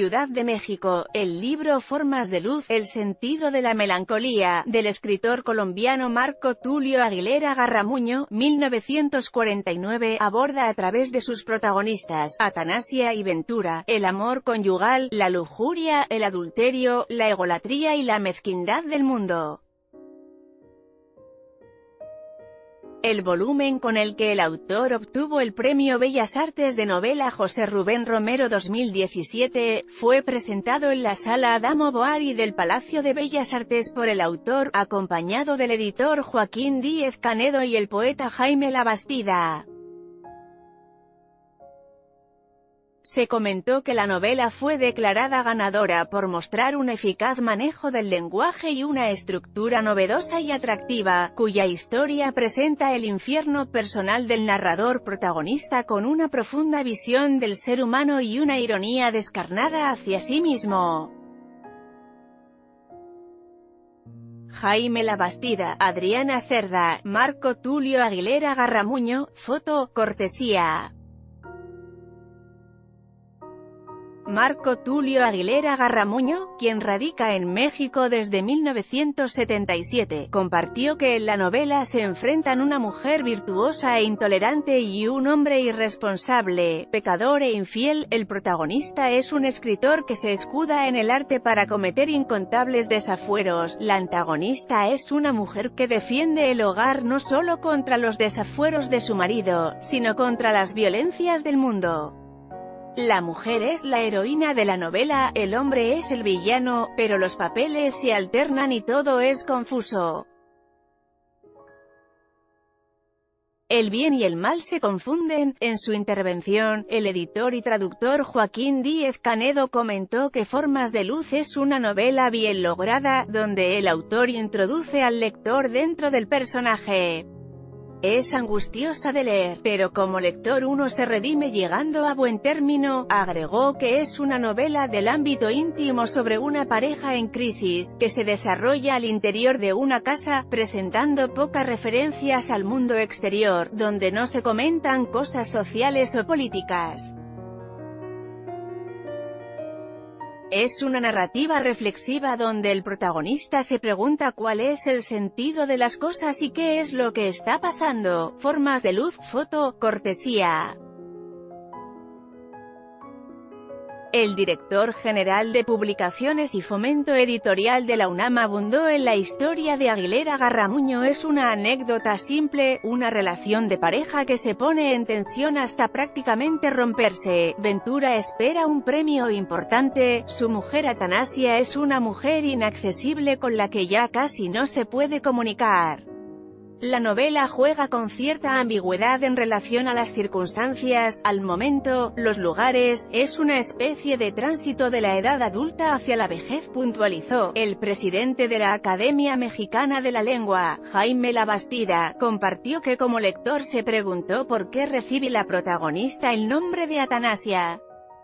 Ciudad de México. El libro Formas de luz, el sentido de la melancolía, del escritor colombiano Marco Tulio Aguilera Garramuño, 1949, aborda a través de sus protagonistas, Atanasia y Ventura, el amor conyugal, la lujuria, el adulterio, la egolatría y la mezquindad del mundo. El volumen con el que el autor obtuvo el Premio Bellas Artes de Novela José Rubén Romero 2017, fue presentado en la Sala Adamo Boari del Palacio de Bellas Artes por el autor, acompañado del editor Joaquín Díez Canedo y el poeta Jaime Labastida. Se comentó que la novela fue declarada ganadora por mostrar un eficaz manejo del lenguaje y una estructura novedosa y atractiva, cuya historia presenta el infierno personal del narrador protagonista con una profunda visión del ser humano y una ironía descarnada hacia sí mismo. Jaime Labastida, Adriana Cerda, Marco Tulio Aguilera Garramuño, foto, cortesía. Marco Tulio Aguilera Garramuño, quien radica en México desde 1977, compartió que en la novela se enfrentan una mujer virtuosa e intolerante y un hombre irresponsable, pecador e infiel. El protagonista es un escritor que se escuda en el arte para cometer incontables desafueros. La antagonista es una mujer que defiende el hogar no solo contra los desafueros de su marido, sino contra las violencias del mundo. La mujer es la heroína de la novela, el hombre es el villano, pero los papeles se alternan y todo es confuso. El bien y el mal se confunden. En su intervención, el editor y traductor Joaquín Díez Canedo comentó que Formas de luz es una novela bien lograda, donde el autor introduce al lector dentro del personaje. Es angustiosa de leer, pero como lector uno se redime llegando a buen término. Agregó que es una novela del ámbito íntimo sobre una pareja en crisis, que se desarrolla al interior de una casa, presentando pocas referencias al mundo exterior, donde no se comentan cosas sociales o políticas. Es una narrativa reflexiva donde el protagonista se pregunta cuál es el sentido de las cosas y qué es lo que está pasando. Formas de luz, foto, cortesía. El director general de Publicaciones y Fomento Editorial de la UNAM abundó en la historia de Aguilera Garramuño. Es una anécdota simple, una relación de pareja que se pone en tensión hasta prácticamente romperse. Ventura espera un premio importante, su mujer Atanasia es una mujer inaccesible con la que ya casi no se puede comunicar. La novela juega con cierta ambigüedad en relación a las circunstancias, al momento, los lugares. Es una especie de tránsito de la edad adulta hacia la vejez, puntualizó. El presidente de la Academia Mexicana de la Lengua, Jaime Labastida, compartió que como lector se preguntó por qué recibe la protagonista el nombre de Atanasia.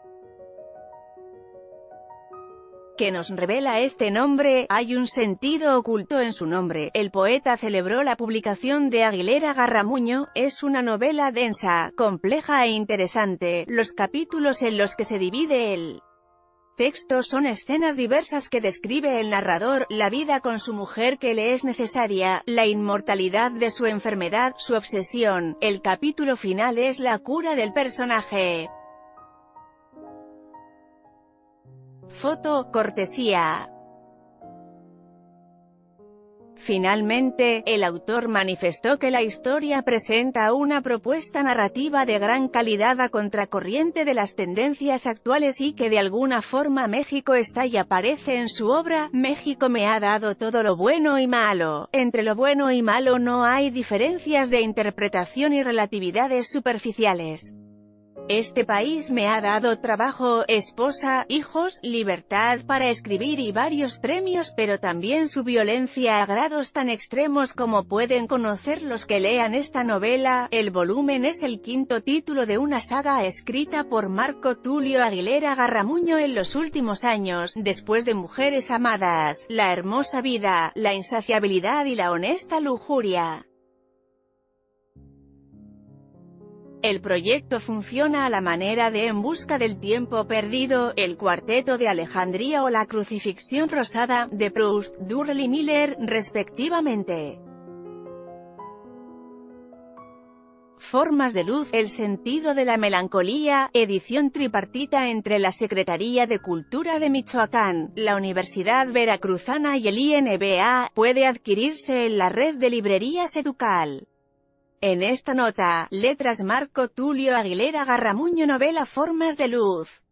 ¿Qué nos revela este nombre? Hay un sentido oculto en su nombre. El poeta celebró la publicación de Aguilera Garramuño. Es una novela densa, compleja e interesante. Los capítulos en los que se divide el texto son escenas diversas que describe el narrador, la vida con su mujer que le es necesaria, la inmortalidad de su enfermedad, su obsesión. El capítulo final es la cura del personaje. Foto, cortesía. Finalmente, el autor manifestó que la historia presenta una propuesta narrativa de gran calidad a contracorriente de las tendencias actuales y que de alguna forma México está y aparece en su obra. México me ha dado todo lo bueno y malo. Entre lo bueno y malo no hay diferencias de interpretación y relatividades superficiales. Este país me ha dado trabajo, esposa, hijos, libertad para escribir y varios premios, pero también su violencia a grados tan extremos como pueden conocer los que lean esta novela. El volumen es el quinto título de una saga escrita por Marco Tulio Aguilera Garramuño en los últimos años, después de Mujeres amadas, La hermosa vida, La insaciabilidad y La honesta lujuria. El proyecto funciona a la manera de En busca del tiempo perdido, El cuarteto de Alejandría o La crucifixión rosada, de Proust, Durrell y Miller, respectivamente. Formas de luz, el sentido de la melancolía, edición tripartita entre la Secretaría de Cultura de Michoacán, la Universidad Veracruzana y el INBA, puede adquirirse en la red de librerías Educal. En esta nota, letras Marco Tulio Aguilera Garramuño novela Formas de luz.